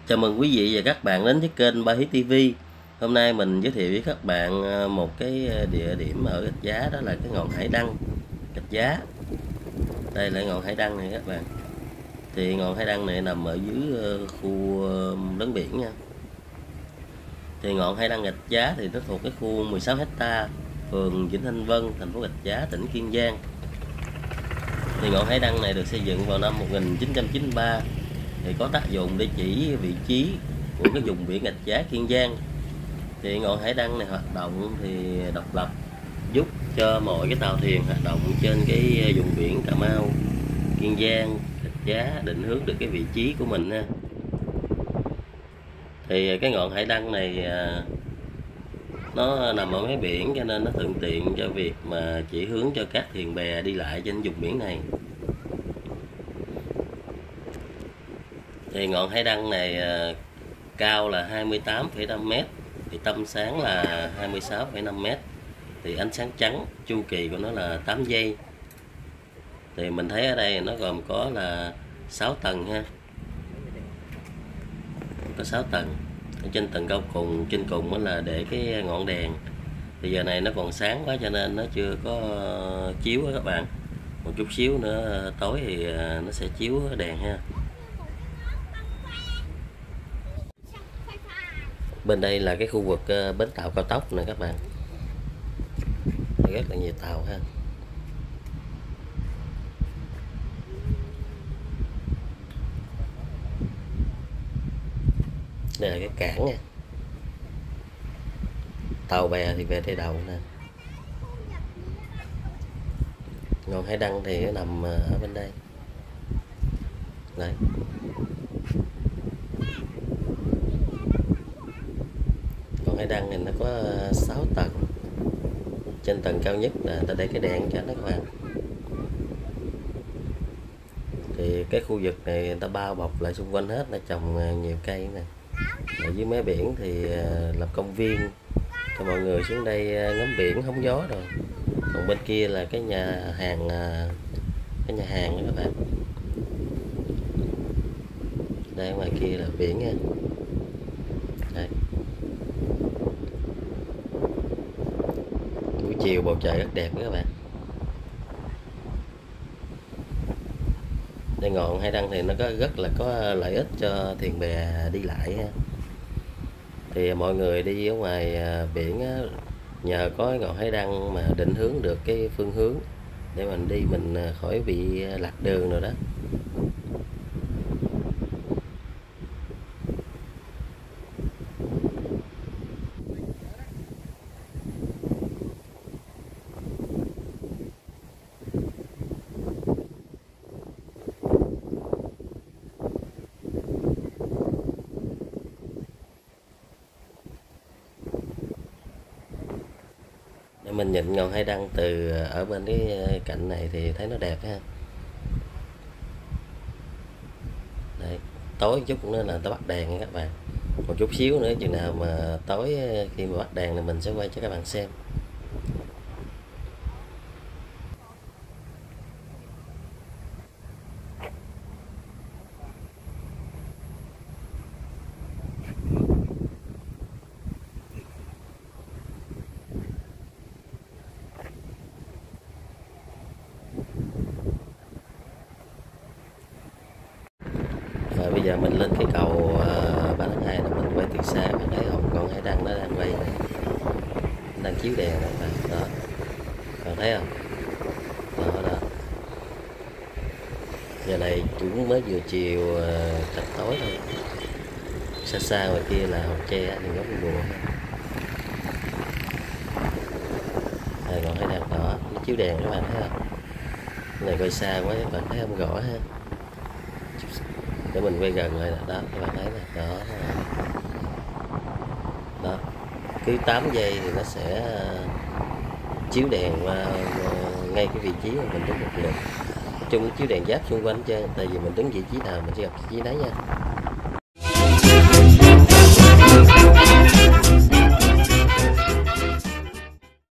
Chào mừng quý vị và các bạn đến với kênh Ba Hiếu TV. Hôm nay mình giới thiệu với các bạn một cái địa điểm ở Rạch Giá, đó là cái ngọn Hải Đăng Rạch Giá. Đây là ngọn Hải Đăng này các bạn. Thì ngọn Hải Đăng này nằm ở dưới khu lớn biển nha. Thì ngọn Hải Đăng Rạch Giá thì nó thuộc cái khu 16 ha, phường Vĩnh Thanh Vân, thành phố Rạch Giá, tỉnh Kiên Giang. Thì ngọn Hải Đăng này được xây dựng vào năm 1993. Thì có tác dụng để chỉ vị trí của cái vùng biển Rạch Giá, Kiên Giang. Thì ngọn Hải Đăng này hoạt động thì độc lập, giúp cho mọi cái tàu thuyền hoạt động trên cái vùng biển Cà Mau, Kiên Giang, Rạch Giá định hướng được cái vị trí của mình ha. Thì cái ngọn Hải Đăng này nó nằm ở mé biển, cho nên nó thuận tiện cho việc mà chỉ hướng cho các thuyền bè đi lại trên vùng biển này. Thì ngọn Hải Đăng này cao là 28,5 m, thì tâm sáng là 26,5 m, thì ánh sáng trắng chu kỳ của nó là 8 giây. Thì mình thấy ở đây nó gồm có là 6 tầng ha, có 6 tầng. Ở trên tầng cao cùng, trên cùng đó là để cái ngọn đèn. Thì giờ này nó còn sáng quá cho nên nó chưa có chiếu đó các bạn. Một chút xíu nữa tối thì nó sẽ chiếu đèn ha. Bên đây là cái khu vực bến tàu cao tốc nè các bạn. Rất là nhiều tàu ha. Đây là cái cảng nha. Tàu bè thì về đây đầu nè. Ngọn Hải Đăng thì nó nằm ở bên đây. Đấy. Ngọn Hải Đăng này nó có 6 tầng. Trên tầng cao nhất là ta để cái đèn cho nó các bạn. Thì cái khu vực này người ta bao bọc lại xung quanh hết, nó trồng nhiều cây nè. Ở dưới mé biển thì làm công viên cho mọi người xuống đây ngắm biển hóng gió rồi. Còn bên kia là cái nhà hàng đó các bạn. Đây ngoài kia là biển nha. Đây. Buổi chiều bầu trời rất đẹp các bạn. Đây ngọn Hải Đăng thì nó rất là có lợi ích cho thuyền bè đi lại ha. Thì mọi người đi ở ngoài biển á, nhờ có ngọn Hải Đăng mà định hướng được cái phương hướng để mình đi, mình khỏi bị lạc đường rồi đó. Để mình nhìn ngọn Hải Đăng từ ở bên cái cạnh này thì thấy nó đẹp ha. Đấy, tối chút nữa là ta bắt đèn nha các bạn. Một chút xíu nữa chừng nào mà tối khi mà bắt đèn thì mình sẽ quay cho các bạn xem. Rồi bây giờ mình lên cái cầu 3/2 là mình quay từ xa, mình thấy con Hải Đăng nó đang quay này, đang chiếu đèn này đó, bạn thấy không? Đó. Giờ này cũng mới vừa chiều chập tối thôi. Xa xa ngoài kia là Hòn Tre thì ngắm buồn. Đây còn Hải Đăng đó, nó chiếu đèn các bạn thấy không? Cái này quay xa quá các bạn thấy không rõ ha. Để mình quay gần lại đó các bạn thấy nè, đó cứ 8 giây thì nó sẽ chiếu đèn qua ngay cái vị trí mà mình đứng một lượt. Chung chiếu đèn giáp xung quanh chứ, tại vì mình đứng vị trí nào mình sẽ gặp vị trí đấy nha.